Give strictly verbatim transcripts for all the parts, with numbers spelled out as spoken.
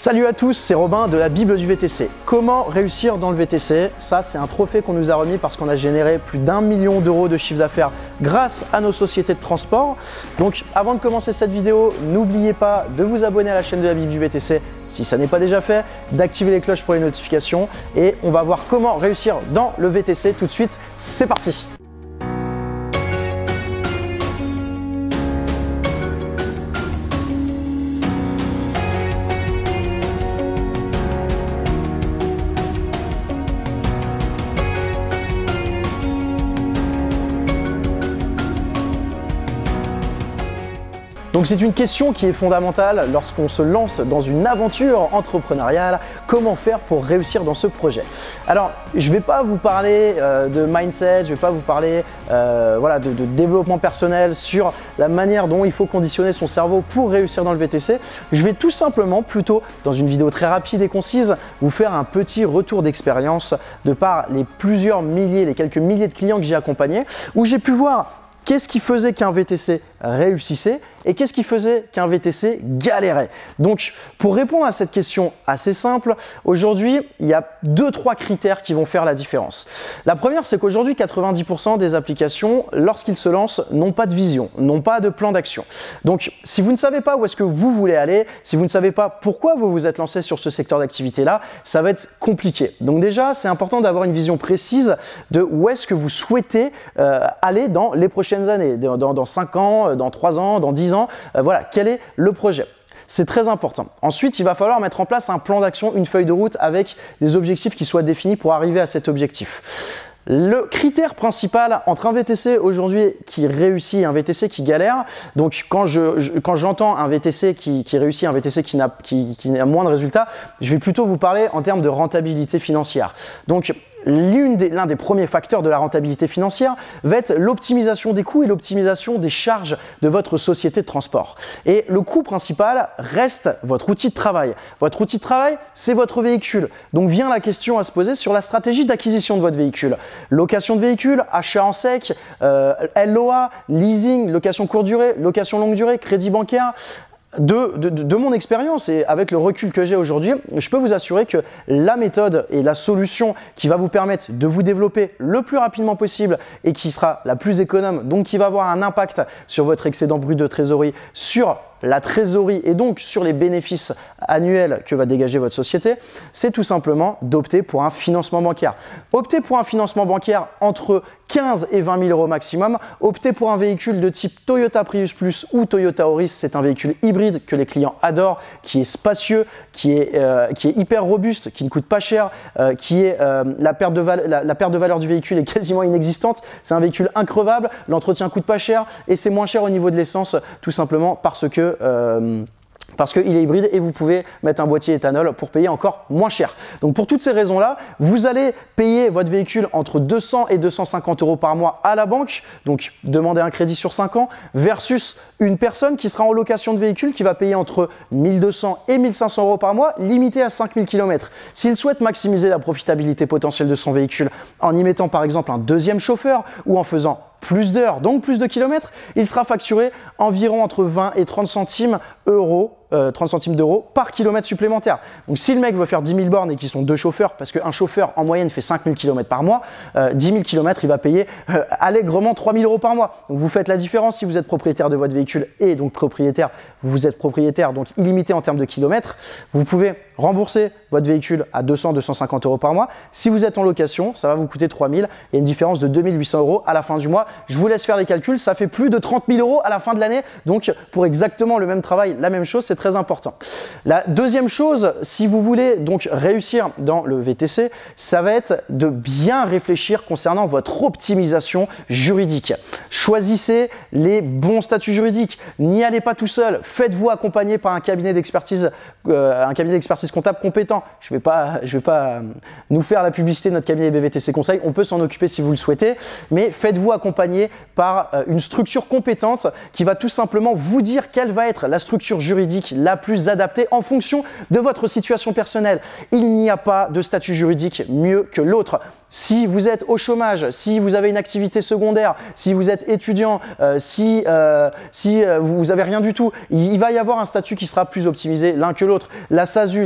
Salut à tous, c'est Robin de la Bible du V T C. Comment réussir dans le V T C? Ça, c'est un trophée qu'on nous a remis parce qu'on a généré plus d'un million d'euros de chiffre d'affaires grâce à nos sociétés de transport. Donc, avant de commencer cette vidéo, n'oubliez pas de vous abonner à la chaîne de la Bible du V T C si ça n'est pas déjà fait, d'activer les cloches pour les notifications et on va voir comment réussir dans le V T C tout de suite. C'est parti! Donc c'est une question qui est fondamentale lorsqu'on se lance dans une aventure entrepreneuriale, comment faire pour réussir dans ce projet? Alors je ne vais pas vous parler euh, de mindset, je ne vais pas vous parler euh, voilà, de, de développement personnel sur la manière dont il faut conditionner son cerveau pour réussir dans le V T C. Je vais tout simplement plutôt, dans une vidéo très rapide et concise, vous faire un petit retour d'expérience de par les plusieurs milliers, les quelques milliers de clients que j'ai accompagnés, où j'ai pu voir qu'est-ce qui faisait qu'un V T C réussissait et qu'est-ce qui faisait qu'un V T C galérait. Donc, pour répondre à cette question assez simple, aujourd'hui, il y a deux trois critères qui vont faire la différence. La première, c'est qu'aujourd'hui, quatre-vingt-dix pour cent des applications, lorsqu'ils se lancent, n'ont pas de vision, n'ont pas de plan d'action. Donc, si vous ne savez pas où est-ce que vous voulez aller, si vous ne savez pas pourquoi vous vous êtes lancé sur ce secteur d'activité-là, ça va être compliqué. Donc déjà, c'est important d'avoir une vision précise de où est-ce que vous souhaitez euh, aller dans les prochaines années, dans, dans, dans cinq ans, dans trois ans, dans dix ans, euh, voilà, quel est le projet? C'est très important. Ensuite, il va falloir mettre en place un plan d'action, une feuille de route avec des objectifs qui soient définis pour arriver à cet objectif. Le critère principal entre un V T C aujourd'hui qui réussit et un V T C qui galère, donc quand je, je quand j'entends un V T C qui, qui réussit, un V T C qui n'a qui, qui a moins de résultats, je vais plutôt vous parler en termes de rentabilité financière. Donc L'un des, l'un des premiers facteurs de la rentabilité financière va être l'optimisation des coûts et l'optimisation des charges de votre société de transport. Et le coût principal reste votre outil de travail. Votre outil de travail, c'est votre véhicule. Donc vient la question à se poser sur la stratégie d'acquisition de votre véhicule. Location de véhicule, achat en sec, euh, L O A, leasing, location courte durée, location longue durée, crédit bancaire. De, de, de mon expérience et avec le recul que j'ai aujourd'hui, je peux vous assurer que la méthode et la solution qui va vous permettre de vous développer le plus rapidement possible et qui sera la plus économe, donc qui va avoir un impact sur votre excédent brut de trésorerie, sur la trésorerie et donc sur les bénéfices annuels que va dégager votre société, c'est tout simplement d'opter pour un financement bancaire. Optez pour un financement bancaire entre quinze et vingt mille euros maximum. Optez pour un véhicule de type Toyota Prius Plus ou Toyota Auris. C'est un véhicule hybride que les clients adorent, qui est spacieux, qui est, euh, qui est hyper robuste, qui ne coûte pas cher, euh, qui est euh, la, perte de val- la, la perte de valeur du véhicule est quasiment inexistante. C'est un véhicule increvable, l'entretien coûte pas cher et c'est moins cher au niveau de l'essence, tout simplement parce que Euh, parce qu'il est hybride et vous pouvez mettre un boîtier éthanol pour payer encore moins cher. Donc pour toutes ces raisons-là, vous allez payer votre véhicule entre deux cents et deux cent cinquante euros par mois à la banque, donc demander un crédit sur cinq ans, versus une personne qui sera en location de véhicule qui va payer entre mille deux cents et mille cinq cents euros par mois, limité à cinq mille kilomètres. S'il souhaite maximiser la profitabilité potentielle de son véhicule en y mettant par exemple un deuxième chauffeur ou en faisant plus d'heures, donc plus de kilomètres, il sera facturé environ entre vingt et trente centimes euros, euh, trente centimes d'euros par kilomètre supplémentaire. Donc si le mec veut faire dix mille bornes et qu'ils sont deux chauffeurs, parce qu'un chauffeur en moyenne fait cinq mille kilomètres par mois, euh, dix mille kilomètres, il va payer euh, allègrement trois mille euros par mois. Donc vous faites la différence si vous êtes propriétaire de votre véhicule et donc propriétaire, vous êtes propriétaire donc illimité en termes de kilomètres, vous pouvez rembourser votre véhicule à deux cents à deux cent cinquante euros par mois. Si vous êtes en location, ça va vous coûter trois mille et une différence de deux mille huit cents euros à la fin du mois. Je vous laisse faire les calculs, ça fait plus de trente mille euros à la fin de l'année. Donc pour exactement le même travail, la même chose, c'est très important. La deuxième chose, si vous voulez donc réussir dans le V T C, ça va être de bien réfléchir concernant votre optimisation juridique. Choisissez les bons statuts juridiques. N'y allez pas tout seul. Faites-vous accompagner par un cabinet d'expertise, euh, un cabinet d'expertise comptable compétent. Je ne vais pas, je vais pas euh, nous faire la publicité de notre cabinet B V T C Conseil. On peut s'en occuper si vous le souhaitez, mais faites-vous accompagner par euh, une structure compétente qui va tout simplement vous dire quelle va être la structure juridique la plus adaptée en fonction de votre situation personnelle. Il n'y a pas de statut juridique mieux que l'autre. Si vous êtes au chômage, si vous avez une activité secondaire, si vous êtes étudiant, euh, si, euh, si euh, vous n'avez rien du tout, il, il va y avoir un statut qui sera plus optimisé l'un que l'autre. La S A S U, la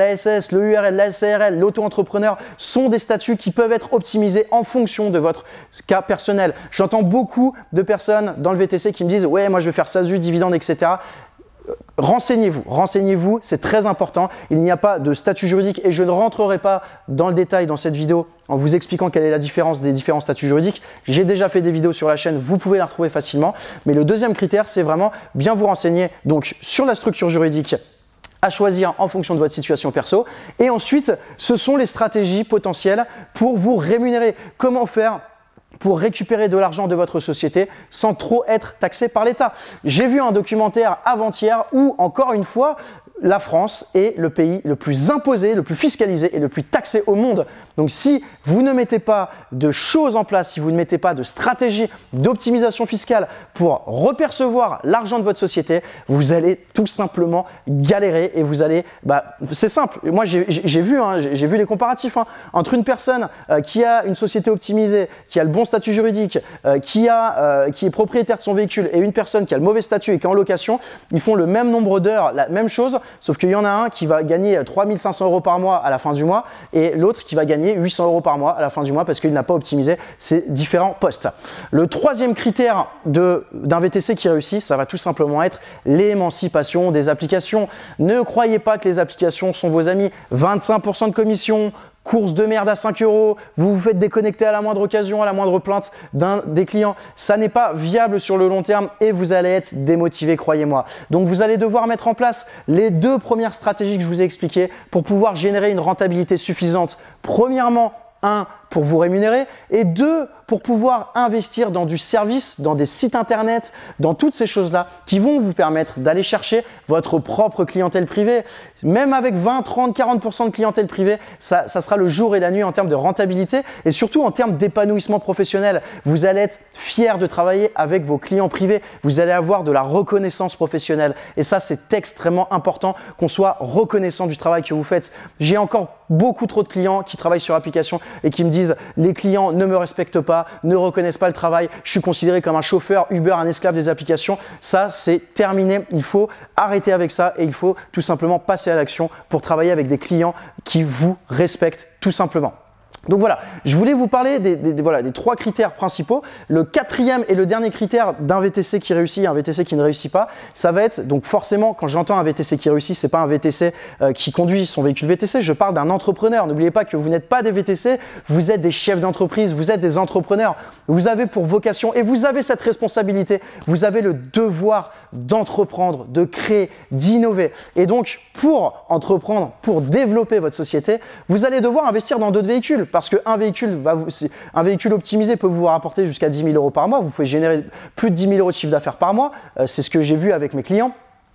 l'A S S, le U R L, la S A R L, l'auto-entrepreneur sont des statuts qui peuvent être optimisés en fonction de votre cas personnel. J'entends beaucoup de personnes dans le V T C qui me disent « Ouais, moi je vais faire S A S U, dividendes, et cetera » Renseignez-vous, renseignez-vous, c'est très important. Il n'y a pas de statut juridique et je ne rentrerai pas dans le détail dans cette vidéo en vous expliquant quelle est la différence des différents statuts juridiques. J'ai déjà fait des vidéos sur la chaîne, vous pouvez la retrouver facilement. Mais le deuxième critère, c'est vraiment bien vous renseigner donc sur la structure juridique à choisir en fonction de votre situation perso. Et ensuite, ce sont les stratégies potentielles pour vous rémunérer. Comment faire pour récupérer de l'argent de votre société sans trop être taxé par l'État. J'ai vu un documentaire avant-hier où, encore une fois, la France est le pays le plus imposé, le plus fiscalisé et le plus taxé au monde. Donc si vous ne mettez pas de choses en place, si vous ne mettez pas de stratégie d'optimisation fiscale pour repercevoir l'argent de votre société, vous allez tout simplement galérer et vous allez… Bah, c'est simple, moi j'ai vu, hein, j'ai vu les comparatifs hein, entre une personne euh, qui a une société optimisée, qui a le bon statut juridique, euh, qui, a, euh, qui est propriétaire de son véhicule et une personne qui a le mauvais statut et qui est en location, ils font le même nombre d'heures, la même chose. Sauf qu'il y en a un qui va gagner trois mille cinq cents euros par mois à la fin du mois et l'autre qui va gagner huit cents euros par mois à la fin du mois parce qu'il n'a pas optimisé ses différents postes. Le troisième critère d'un V T C qui réussit, ça va tout simplement être l'émancipation des applications. Ne croyez pas que les applications sont vos amis. vingt-cinq pour cent de commission, course de merde à cinq euros, vous vous faites déconnecter à la moindre occasion, à la moindre plainte d'un des clients. Ça n'est pas viable sur le long terme et vous allez être démotivé, croyez-moi. Donc vous allez devoir mettre en place les deux premières stratégies que je vous ai expliquées pour pouvoir générer une rentabilité suffisante. Premièrement, un, pour vous rémunérer et deux, pour pouvoir investir dans du service, dans des sites internet, dans toutes ces choses-là qui vont vous permettre d'aller chercher votre propre clientèle privée. Même avec vingt, trente, quarante pour cent de clientèle privée, ça, ça sera le jour et la nuit en termes de rentabilité et surtout en termes d'épanouissement professionnel. Vous allez être fier de travailler avec vos clients privés. Vous allez avoir de la reconnaissance professionnelle et ça, c'est extrêmement important qu'on soit reconnaissant du travail que vous faites. J'ai encore beaucoup trop de clients qui travaillent sur l'application et qui me disent « les clients ne me respectent pas, ne reconnaissent pas le travail, je suis considéré comme un chauffeur Uber, un esclave des applications ». Ça, c'est terminé. Il faut arrêter avec ça et il faut tout simplement passer à l'action pour travailler avec des clients qui vous respectent tout simplement. Donc voilà, je voulais vous parler des, des, des, voilà, des trois critères principaux. Le quatrième et le dernier critère d'un V T C qui réussit et un V T C qui ne réussit pas, ça va être, donc forcément, quand j'entends un V T C qui réussit, ce n'est pas un V T C euh, qui conduit son véhicule V T C, je parle d'un entrepreneur. N'oubliez pas que vous n'êtes pas des V T C, vous êtes des chefs d'entreprise, vous êtes des entrepreneurs. Vous avez pour vocation et vous avez cette responsabilité, vous avez le devoir d'entreprendre, de créer, d'innover. Et donc, pour entreprendre, pour développer votre société, vous allez devoir investir dans d'autres véhicules. Parce qu'un véhicule, va vous, un véhicule optimisé peut vous rapporter jusqu'à dix mille euros par mois. Vous pouvez générer plus de dix mille euros de chiffre d'affaires par mois. Euh, c'est ce que j'ai vu avec mes clients.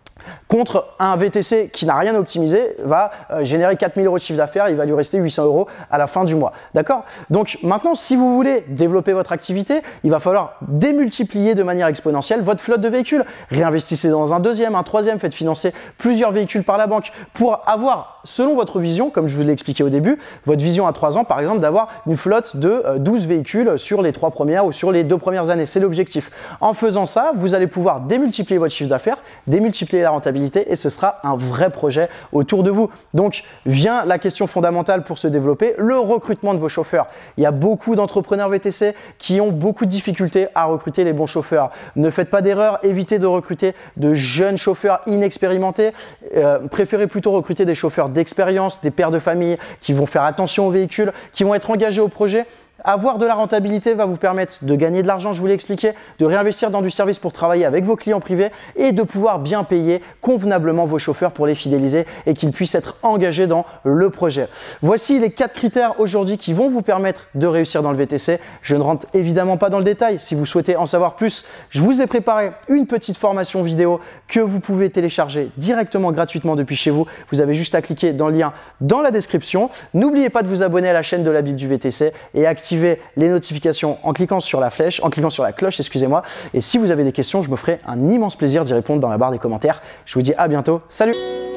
Contre un V T C qui n'a rien optimisé, va euh, générer quatre mille euros de chiffre d'affaires, il va lui rester huit cents euros à la fin du mois. D'accord? Donc maintenant, si vous voulez développer votre activité, il va falloir démultiplier de manière exponentielle votre flotte de véhicules. Réinvestissez dans un deuxième, un troisième, faites financer plusieurs véhicules par la banque pour avoir, selon votre vision, comme je vous l'ai expliqué au début, votre vision à trois ans, par exemple, d'avoir une flotte de euh, douze véhicules sur les trois premières ou sur les deux premières années. C'est l'objectif. En faisant ça, vous allez pouvoir démultiplier votre chiffre d'affaires, démultiplier la rentabilité et ce sera un vrai projet autour de vous. Donc vient la question fondamentale pour se développer, le recrutement de vos chauffeurs. Il y a beaucoup d'entrepreneurs V T C qui ont beaucoup de difficultés à recruter les bons chauffeurs. Ne faites pas d'erreur, évitez de recruter de jeunes chauffeurs inexpérimentés. Euh, préférez plutôt recruter des chauffeurs d'expérience, des pères de famille qui vont faire attention aux véhicules, qui vont être engagés au projet. Avoir de la rentabilité va vous permettre de gagner de l'argent, je vous l'ai expliqué, de réinvestir dans du service pour travailler avec vos clients privés et de pouvoir bien payer convenablement vos chauffeurs pour les fidéliser et qu'ils puissent être engagés dans le projet. Voici les quatre critères aujourd'hui qui vont vous permettre de réussir dans le V T C. Je ne rentre évidemment pas dans le détail. Si vous souhaitez en savoir plus, je vous ai préparé une petite formation vidéo que vous pouvez télécharger directement gratuitement depuis chez vous. Vous avez juste à cliquer dans le lien dans la description. N'oubliez pas de vous abonner à la chaîne de la Bible du V T C et activer les notifications en cliquant sur la flèche, en cliquant sur la cloche, excusez-moi. Et si vous avez des questions, je me ferai un immense plaisir d'y répondre dans la barre des commentaires. Je vous dis à bientôt. Salut!